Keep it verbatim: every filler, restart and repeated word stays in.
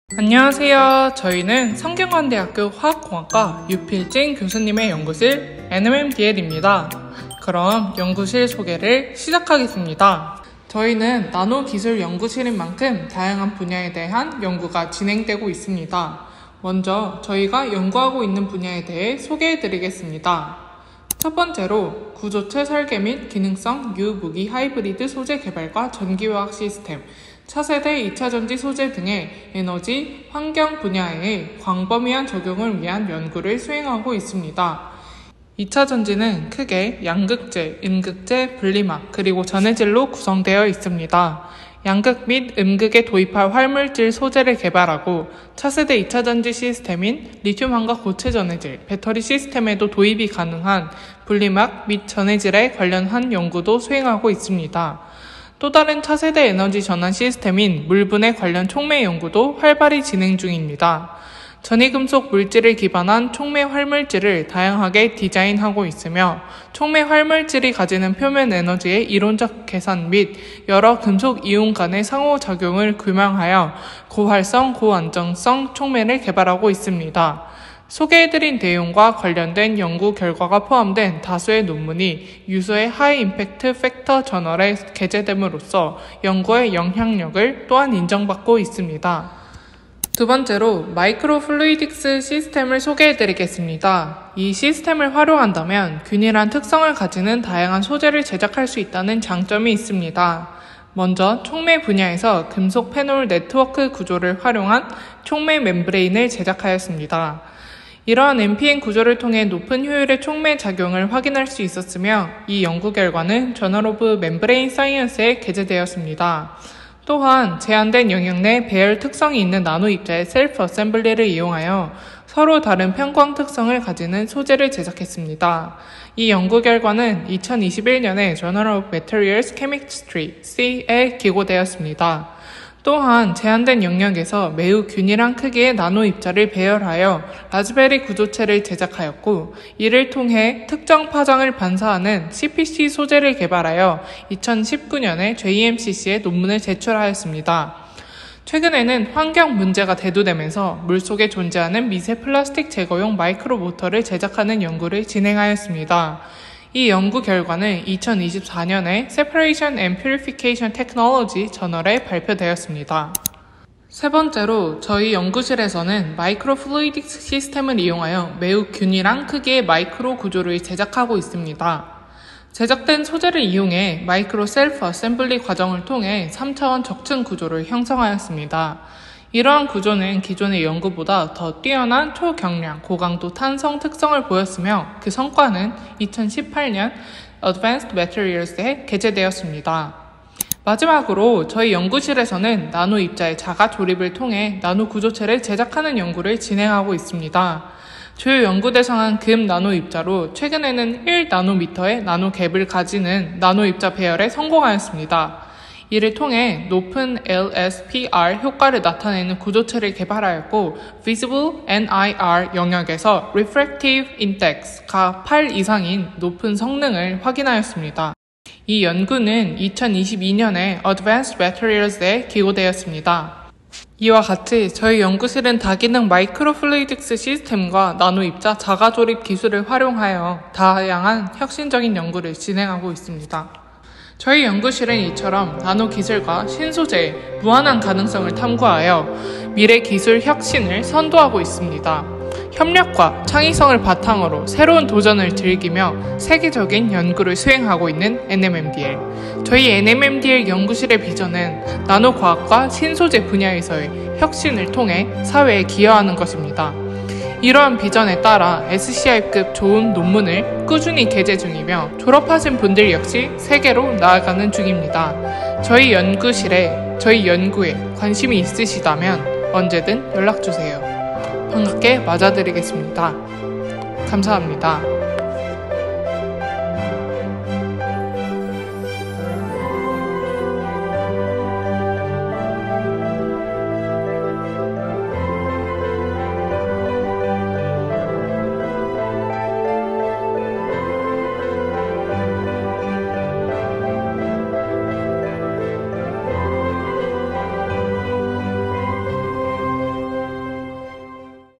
안녕하세요. 저희는 성균관대학교 화학공학과 유필진 교수님의 연구실 엔엠엠디엘입니다. 그럼 연구실 소개를 시작하겠습니다. 저희는 나노기술 연구실인 만큼 다양한 분야에 대한 연구가 진행되고 있습니다. 먼저 저희가 연구하고 있는 분야에 대해 소개해드리겠습니다. 첫 번째로 구조체 설계 및 기능성 유무기 하이브리드 소재 개발과 전기화학 시스템, 차세대 이차전지 소재 등의 에너지, 환경 분야의 광범위한 적용을 위한 연구를 수행하고 있습니다. 이차전지는 크게 양극재, 음극재, 분리막, 그리고 전해질로 구성되어 있습니다. 양극 및 음극에 도입할 활물질 소재를 개발하고 차세대 이차전지 시스템인 리튬환과 고체 전해질, 배터리 시스템에도 도입이 가능한 분리막 및 전해질에 관련한 연구도 수행하고 있습니다. 또 다른 차세대 에너지 전환 시스템인 물분해 관련 촉매 연구도 활발히 진행 중입니다. 전이금속 물질을 기반한 촉매 활물질을 다양하게 디자인하고 있으며 촉매 활물질이 가지는 표면 에너지의 이론적 계산 및 여러 금속 이온 간의 상호작용을 규명하여 고활성, 고안정성 촉매를 개발하고 있습니다. 소개해드린 내용과 관련된 연구 결과가 포함된 다수의 논문이 유수의 하이 임팩트 팩터 저널에 게재됨으로써 연구의 영향력을 또한 인정받고 있습니다. 두 번째로 마이크로 플루이딕스 시스템을 소개해드리겠습니다. 이 시스템을 활용한다면 균일한 특성을 가지는 다양한 소재를 제작할 수 있다는 장점이 있습니다. 먼저 촉매 분야에서 금속 페놀 네트워크 구조를 활용한 촉매 멤브레인을 제작하였습니다. 이러한 엠피엔 구조를 통해 높은 효율의 촉매 작용을 확인할 수 있었으며 이 연구 결과는 저널 오브 멤브레인 사이언스에 게재되었습니다. 또한 제한된 영역 내 배열 특성이 있는 나노 입자의 셀프 어셈블리를 이용하여 서로 다른 편광 특성을 가지는 소재를 제작했습니다. 이 연구 결과는 이천이십일 년에 저널 오브 매터리얼스 케미스트리 씨에 기고되었습니다. 또한 제한된 영역에서 매우 균일한 크기의 나노 입자를 배열하여 라즈베리 구조체를 제작하였고 이를 통해 특정 파장을 반사하는 씨피씨 소재를 개발하여 이천십구 년에 제이엠씨씨에 논문을 제출하였습니다. 최근에는 환경 문제가 대두되면서 물속에 존재하는 미세 플라스틱 제거용 마이크로 모터를 제작하는 연구를 진행하였습니다. 이 연구 결과는 이천이십사 년에 Separation and Purification Technology 저널에 발표되었습니다. 세 번째로 저희 연구실에서는 마이크로 플루이딕스 시스템을 이용하여 매우 균일한 크기의 마이크로 구조를 제작하고 있습니다. 제작된 소재를 이용해 마이크로 셀프 어셈블리 과정을 통해 삼 차원 적층 구조를 형성하였습니다. 이러한 구조는 기존의 연구보다 더 뛰어난 초경량, 고강도 탄성 특성을 보였으며 그 성과는 이천십팔 년 Advanced Materials에 게재되었습니다. 마지막으로 저희 연구실에서는 나노 입자의 자가 조립을 통해 나노 구조체를 제작하는 연구를 진행하고 있습니다. 주요 연구 대상은 금 나노 입자로 최근에는 일 나노미터의 나노 갭을 가지는 나노 입자 배열에 성공하였습니다. 이를 통해 높은 엘에스피알 효과를 나타내는 구조체를 개발하였고 Visible 엔아이알 영역에서 Refractive Index가 팔 이상인 높은 성능을 확인하였습니다. 이 연구는 이천이십이 년에 Advanced Materials에 기고되었습니다. 이와 같이 저희 연구실은 다기능 마이크로 플루이딕스 시스템과 나노 입자 자가 조립 기술을 활용하여 다양한 혁신적인 연구를 진행하고 있습니다. 저희 연구실은 이처럼 나노 기술과 신소재의 무한한 가능성을 탐구하여 미래 기술 혁신을 선도하고 있습니다. 협력과 창의성을 바탕으로 새로운 도전을 즐기며 세계적인 연구를 수행하고 있는 엔엠엠디엘. 저희 엔엠엠디엘 연구실의 비전은 나노 과학과 신소재 분야에서의 혁신을 통해 사회에 기여하는 것입니다. 이러한 비전에 따라 에스씨아이급 좋은 논문을 꾸준히 게재 중이며 졸업하신 분들 역시 세계로 나아가는 중입니다. 저희 연구실에, 저희 연구에 관심이 있으시다면 언제든 연락주세요. 반갑게 맞아드리겠습니다. 감사합니다.